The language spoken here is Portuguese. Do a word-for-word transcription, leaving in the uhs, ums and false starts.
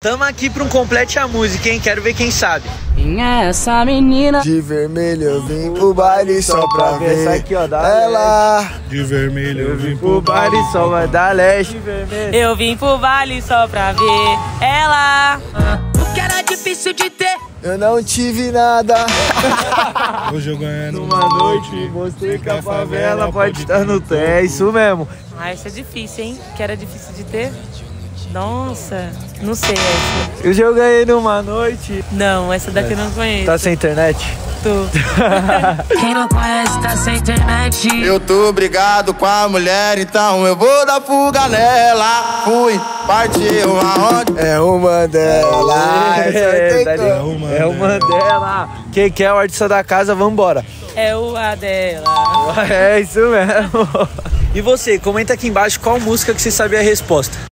Tamo aqui pra um Complete a Música, hein? Quero ver quem sabe. Quem é essa menina? De vermelho eu vim pro baile só pra ver essa aqui, ó, da ela. De vermelho Eu vim pro baile só vai dar leste. Eu vim pro baile só pra ver ela. O que era difícil de ter. Eu não tive nada. Hoje eu ganhei Numa noite, mostrei que a favela pode estar no pé. É isso mesmo. Ah, essa é difícil, hein? Que era difícil de ter. Nossa, não sei essa. Hoje eu ganhei numa noite. Não, essa daqui eu não conheço. Tá sem internet? Tô. Quem não conhece tá sem internet. Eu tô brigado com a mulher, então eu vou dar fuga nela. Fui, partiu aonde? É uma dela. É, tá ligado? uma É uma dela. Quem quer o artista da casa, vambora. É o Adela. É isso mesmo. E você, comenta aqui embaixo qual música que você sabia a resposta.